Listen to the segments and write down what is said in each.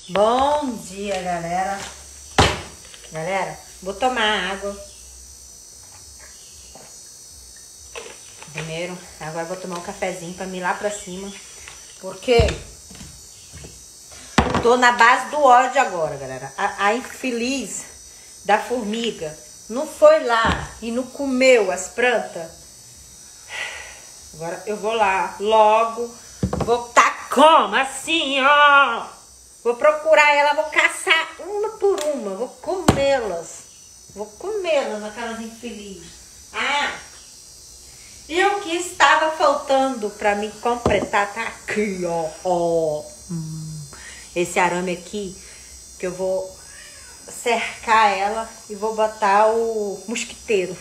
Bom dia, galera. Galera, vou tomar água. Primeiro, agora vou tomar um cafezinho pra me ir lá pra cima. Porque tô na base do ódio agora, galera. A infeliz da formiga não foi lá e não comeu as plantas. Agora eu vou lá logo. Vou tá como? Assim, ó. Vou procurar ela, vou caçar uma por uma. Vou comê-las. Vou comê-las, aquelas infelizes. Ah! E o que estava faltando para me completar tá aqui, ó. Esse arame aqui, que eu vou cercar ela e vou botar o mosquiteiro.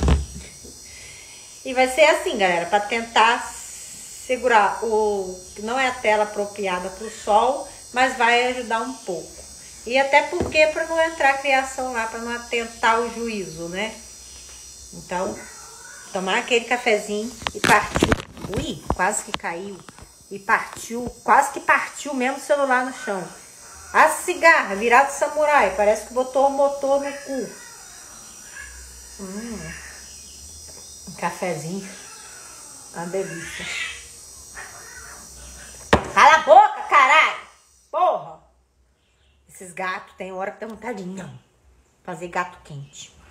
E vai ser assim, galera, para tentar segurar o... Não é a tela apropriada para o sol, mas vai ajudar um pouco. E até porque para não entrar criação lá, para não atentar o juízo, né? Então, tomar aquele cafezinho e partiu. Ui, quase que caiu. E partiu, quase que partiu mesmo o celular no chão. A cigarra, virado samurai, parece que botou o motor no cu. Um cafezinho, uma delícia. Cala a boca, caralho! Porra! Esses gatos tem hora que dá vontade de não fazer gato quente.